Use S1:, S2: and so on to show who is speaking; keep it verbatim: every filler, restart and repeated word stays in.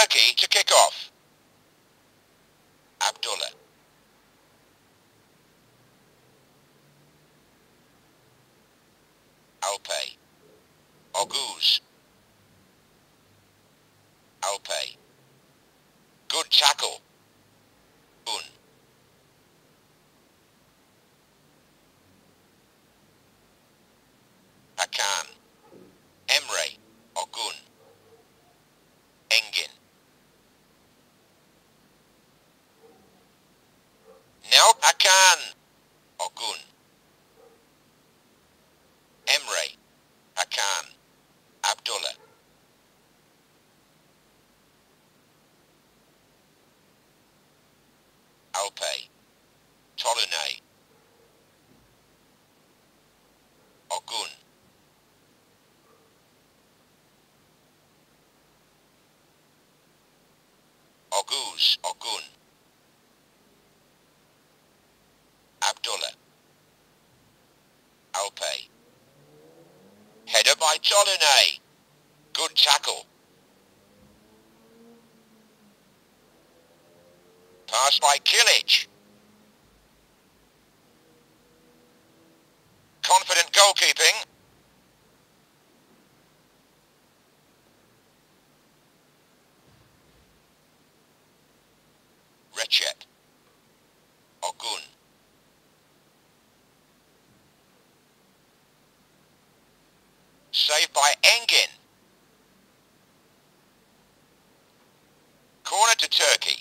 S1: Turkey to kick off. Abdullah. Alpay. Oguz. Alpay. Good tackle. Un. Hakan. Emre. Ogun. Engin. Now Hakan. Ogun. Emre. Hakan. Abdullah. Alpay. Tolunay. Ogun. Oguz. Ogun. Abdullah. Alpay. Header by Tolunay. Good tackle. Pass by Kilic. Confident goalkeeping. Recep. Ogun. Saved by Engin. Corner to Turkey.